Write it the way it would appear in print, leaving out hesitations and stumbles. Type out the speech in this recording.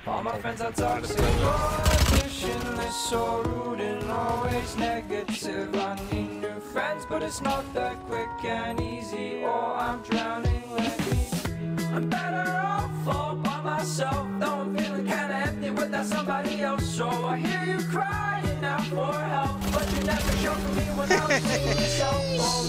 All my friends are toxic. Positionless, so rude and always negative. I need new friends, but it's not that quick and easy. Or I'm drowning. Let me breathe. I'm better off all by myself. Though I'm feeling kinda empty without somebody else. So I hear you crying out for help, but you never showed me when I was singing yourself.